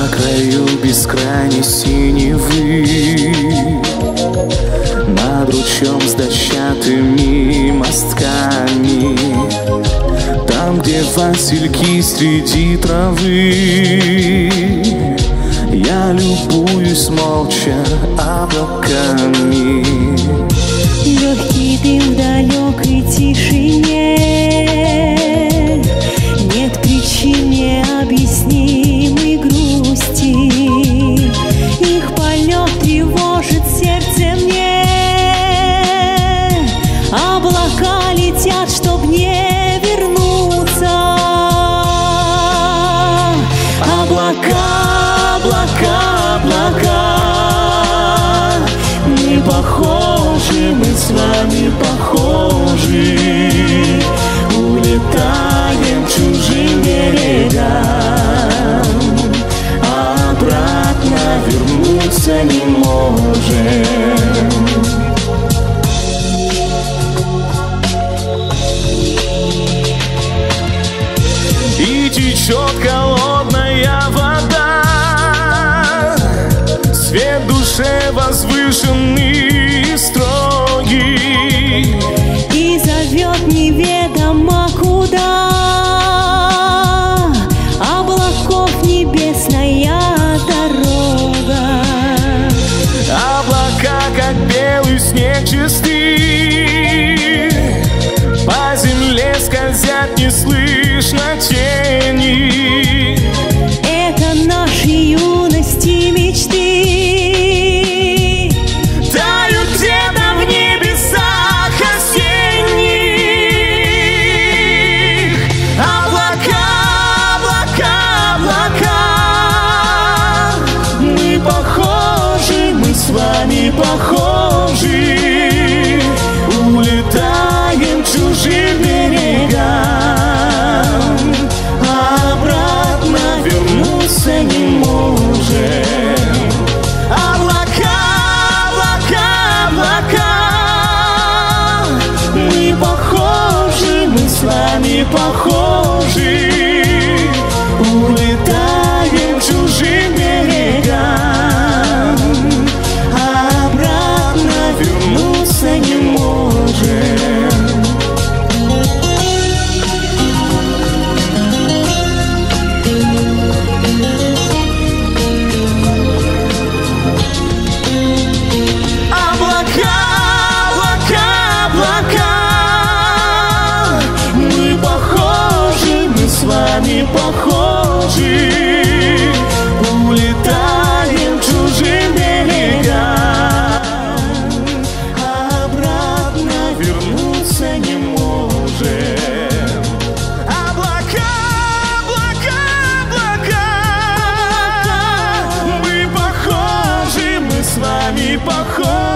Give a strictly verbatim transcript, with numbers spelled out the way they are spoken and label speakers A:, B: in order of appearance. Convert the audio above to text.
A: На краю бескрайней синевы, над ручьем с дощатыми мостками, там, где васильки среди травы, я любуюсь молча облаками.
B: Легкий дым в далекой тишине, нет причин необъяснимой грусти. Их полет тревожит сердце мне. Облака летят, чтоб не вернуться. Облака, облака, облака, мы похожи, мы с вами похожи. Улетаем к чужим берегам, а обратно вернуться не можем.
A: И течет холодная вода, свет в душе возвышенный и строгий,
B: и зовет неведомо куда. Облаков небесная дорога.
A: Облака, как белый снег чистый, по земле скользят неслышно тени.
B: Это наши юности мечты.
A: Тают где-то в небесах осенних. Облака, облака, облака, мы похожи, мы с вами похожи. Улетаем к чужим берегам, а обратно вернуться не можем. Облака, облака, облака, мы похожи, мы с вами похожи. Улетаем к чужим берегам, а обратно вернуться не можем. Облака, облака, облака, мы похожи, мы с вами похожи. Улетаем к чужим берегам, а обратно вернуться не можем. Облака, облака, облака, мы похожи, мы с вами похожи.